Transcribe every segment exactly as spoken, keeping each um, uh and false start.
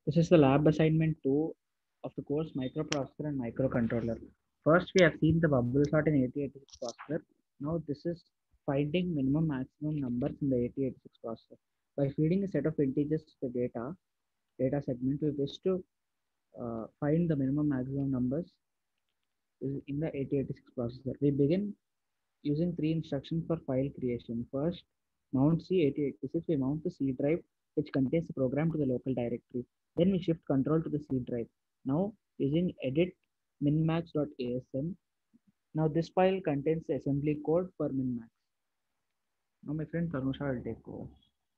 This is the lab assignment two of the course Microprocessor and Microcontroller. First, we have seen the bubble sort in eighty eighty-six processor. Now, this is finding minimum maximum numbers in the eighty eighty-six processor. By feeding a set of integers to the data, data segment, we wish to uh, find the minimum maximum numbers in the eighty eighty-six processor. We begin using three instructions for file creation. First, mount C eighty eighty-six, we mount the C drive which contains the program to the local directory. Then we shift control to the C drive. Now using edit minmax.asm. Now this file contains the assembly code for minmax. Now my friend Tanusha will take over.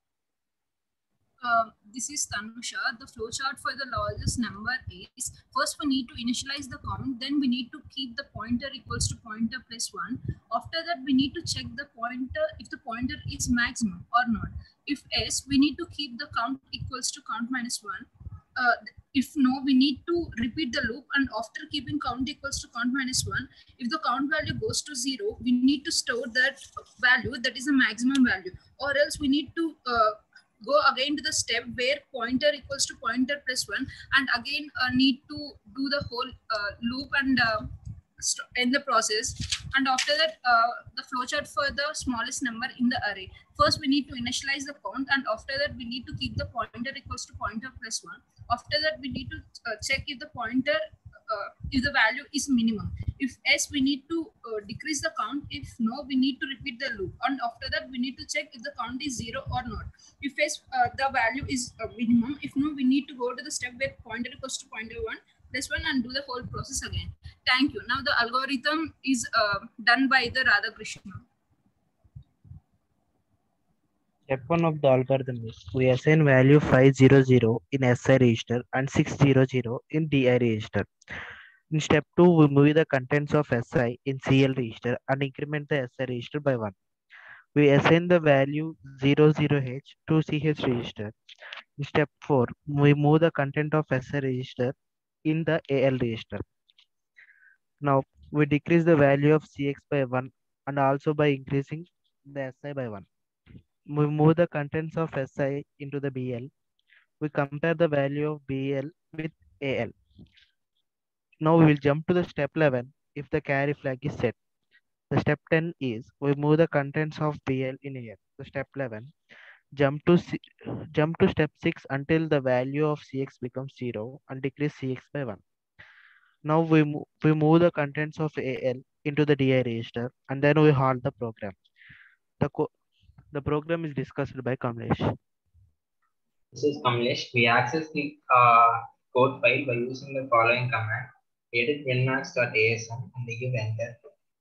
Uh, this is Tanusha. The flowchart for the largest number is, first we need to initialize the count, then we need to keep the pointer equals to pointer plus one. After that, we need to check the pointer if the pointer is maximum or not. If yes, we need to keep the count equals to count minus one. Uh, if no, we need to repeat the loop, and after keeping count equals to count minus one, if the count value goes to zero, we need to store that value that is a maximum value, or else we need to uh, go again to the step where pointer equals to pointer plus one, and again uh, need to do the whole uh, loop and uh, end the process. And after that, uh, the flowchart for the smallest number in the array. First, we need to initialize the count, and after that, we need to keep the pointer equals to pointer plus one. After that, we need to uh, check if the pointer, uh, if the value is minimum. If yes, we need to uh, decrease the count. If no, we need to repeat the loop. And after that, we need to check if the count is zero or not. If yes, uh, the value is uh, minimum. If no, we need to go to the step where pointer equals to pointer one plus one and do the whole process again. Thank you. Now the algorithm is uh, done by the Radhakrishna. Step one of the algorithm is we assign value five hundred in S I register and six hundred in D I register. In step two, we move the contents of S I in C L register and increment the S I register by one. We assign the value zero zero H to C H register. In step four, we move the content of S I register in the A L register. Now, we decrease the value of C X by one and also by increasing the S I by one. We move the contents of S I into the B L. We compare the value of B L with A L. Now we will jump to the step eleven if the carry flag is set. The step ten is we move the contents of B L in A L. The step eleven, jump to C, jump to step six until the value of C X becomes zero and decrease C X by one. Now we, mo we move the contents of A L into the D I register and then we halt the program. The, the program is discussed by Kamlesh. This is Kamlesh. We access the uh, code file by using the following command: edit minmax.asm and we give enter.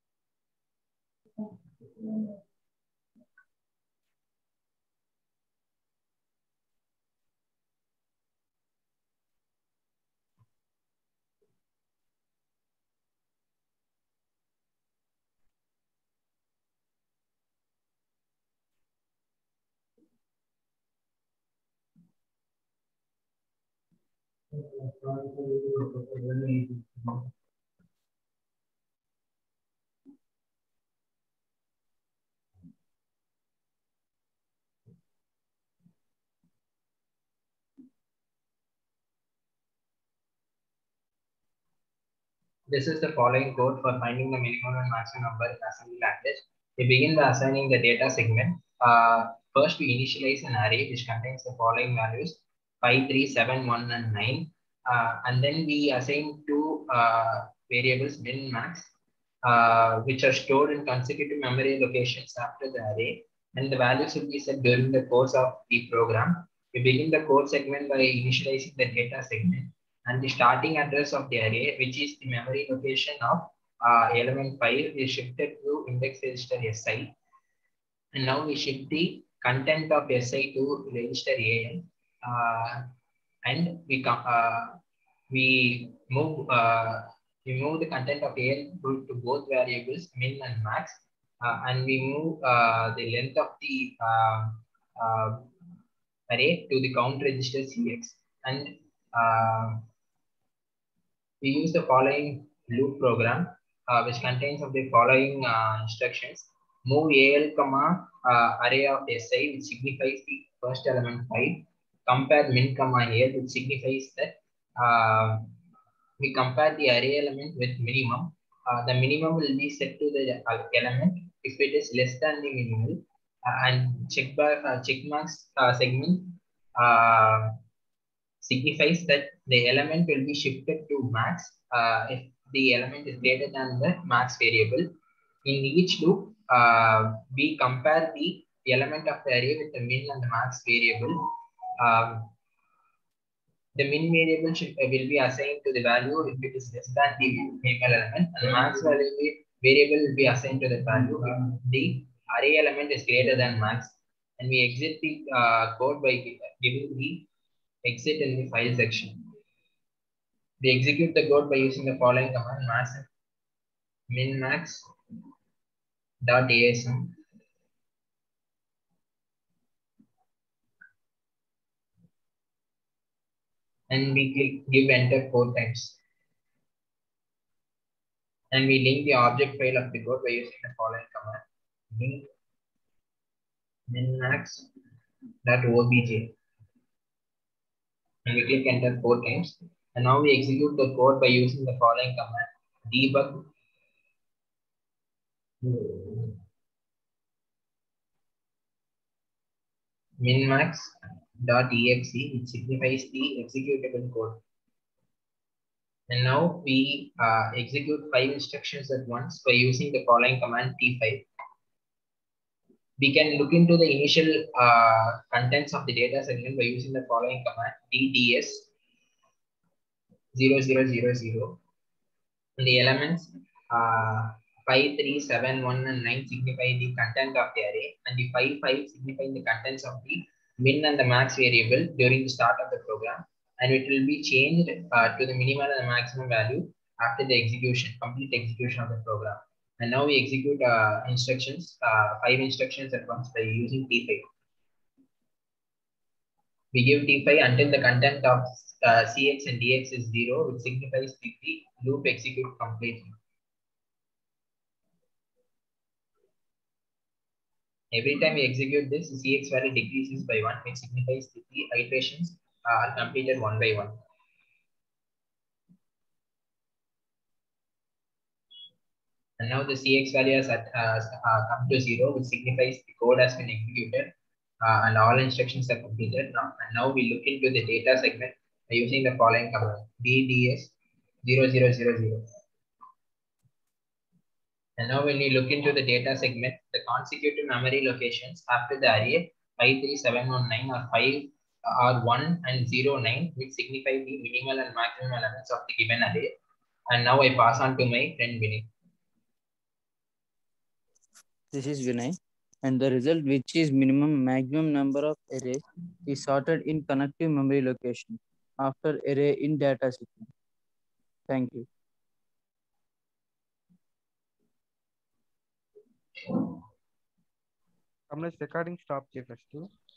This is the following code for finding the minimum and maximum number in assembly language. We begin by assigning the data segment. Uh, first, we initialize an array which contains the following values: five, three, seven, one, and nine. Uh, and then we assign two uh, variables, min, max, uh, which are stored in consecutive memory locations after the array. And the values will be set during the course of the program. We begin the code segment by initializing the data segment. And the starting address of the array, which is the memory location of uh, element five, is shifted to index register S I. And now we shift the content of S I to register A L. Uh, and we uh, we move uh, we move the content of A L to both variables min and max, uh, and we move uh, the length of the uh, uh, array to the count register C X. And uh, we use the following loop program, uh, which contains of the following uh, instructions: move A L comma uh, array of S I, which signifies the first element five, compare min comma here, which signifies that uh, we compare the array element with minimum. Uh, the minimum will be set to the uh, element if it is less than the minimal, uh, and check bar uh, check marks uh, segment uh, signifies that the element will be shifted to max uh, if the element is greater than the max variable. In each loop, uh, we compare the, the element of the array with the min and the max variable. Um, the min variable should, uh, will be assigned to the value if it is less than the minimal element, and the max value will be, variable will be assigned to the value if the array element is greater than max. And we exit the uh, code by giving the exit in the file section. We execute the code by using the following command: max min max dot asm and we click give enter four times. And we link the object file of the code by using the following command: link minmax dot obj, and we click enter four times. And now we execute the code by using the following command: debug minmax dot exe, which signifies the executable code. And now we uh, execute five instructions at once by using the following command T five. We can look into the initial uh, contents of the data segment by using the following command: dds zero zero zero zero. And the elements uh, five, three, seven, one, and nine signify the content of the array, and the five, five signify the contents of the min and the max variable during the start of the program, and it will be changed uh, to the minimum and the maximum value after the execution, complete execution of the program. And now we execute uh, instructions, uh, five instructions at once by using T five. We give T five until the content of uh, C X and D X is zero, which signifies that the loop execute completely. Every time we execute this, the C X value decreases by one, which signifies that the iterations are completed one by one. And now the C X value has at, uh, uh, come to zero, which signifies the code has been executed uh, and all instructions are completed. Now, and now we look into the data segment by using the following command: dds zero zero zero zero. And now when we look into the data segment, the consecutive memory locations after the array five three seven one nine are five are one and zero nine, which signify the minimal and maximum elements of the given array. And now I pass on to my friend Vinay. This is Vinay, and the result, which is minimum maximum number of arrays, is sorted in connective memory location after array in data sequence. Thank you. Kamlesh, recording stop check first.